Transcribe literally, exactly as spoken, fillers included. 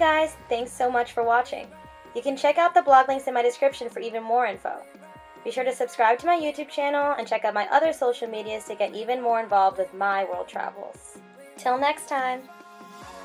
guys, thanks so much for watching. You can check out the blog links in my description for even more info. Be sure to subscribe to my YouTube channel and check out my other social medias to get even more involved with my world travels. Till next time!